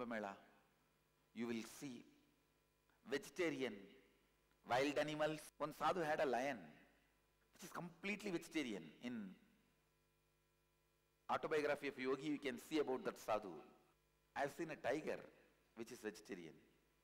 Mela, you will see vegetarian, wild animals. One sadhu had a lion, which is completely vegetarian. In Autobiography of Yogi, you can see about that sadhu. I have seen a tiger, which is vegetarian.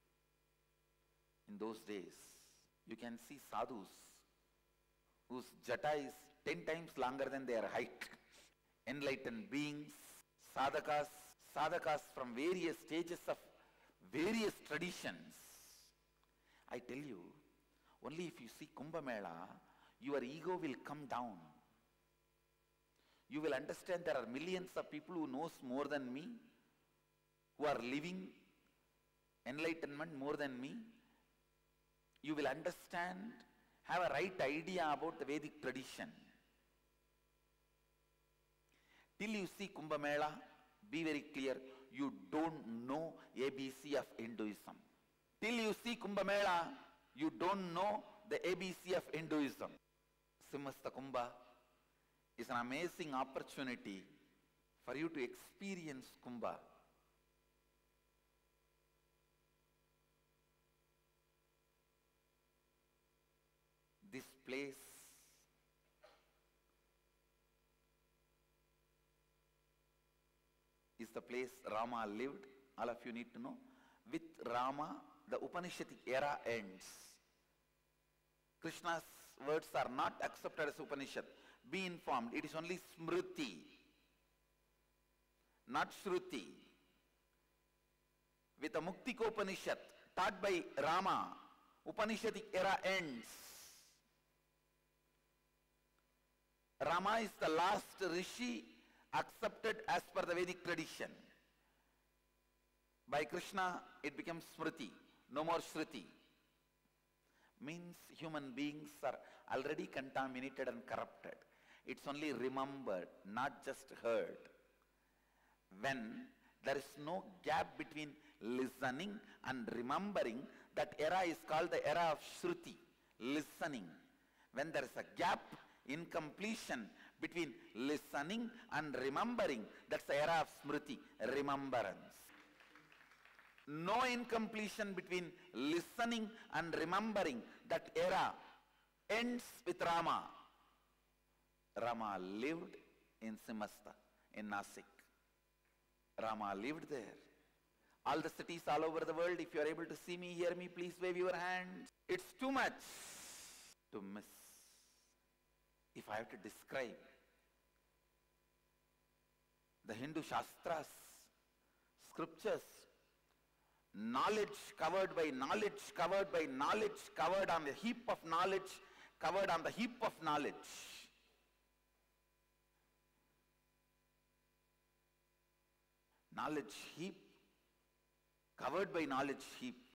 In those days, you can see sadhus whose jata is 10 times longer than their height. Enlightened beings, sadhakas from various stages of various traditions. I tell you, only if you see Kumbh Mela, your ego will come down. You will understand there are millions of people who knows more than me, who are living enlightenment more than me. You will understand, have a right idea about the Vedic tradition. Till you see Kumbh Mela, be very clear, you don't know ABC of Hinduism. Till you see Kumbh Mela, you don't know the ABC of Hinduism. Simhastha Kumbha is an amazing opportunity for you to experience Kumbha. This place is the place Rama lived. All of you need to know. With Rama, the Upanishadic era ends. Krishna's words are not accepted as Upanishad. Be informed, it is only Smriti, not Shruti. With the Muktikopanishad taught by Rama, Upanishadic era ends. Rama is the last Rishi accepted as per the Vedic tradition. By Krishna, it becomes Smriti, no more Shruti. Means human beings are already contaminated and corrupted. It's only remembered, not just heard. When there is no gap between listening and remembering, that era is called the era of Shruti, listening. When there is a gap, incompletion between listening and remembering, that's the era of Smriti, remembrance. No incompletion between listening and remembering, that era ends with Rama. Rama lived in Simhastha, in Nasik. Rama lived there. All the cities all over the world, if you are able to see me, hear me, please wave your hands. It's too much to miss. If I have to describe the Hindu Shastras, scriptures, knowledge covered by knowledge, covered by knowledge, covered on the heap of knowledge, covered on the heap of knowledge. Knowledge heap, covered by knowledge heap.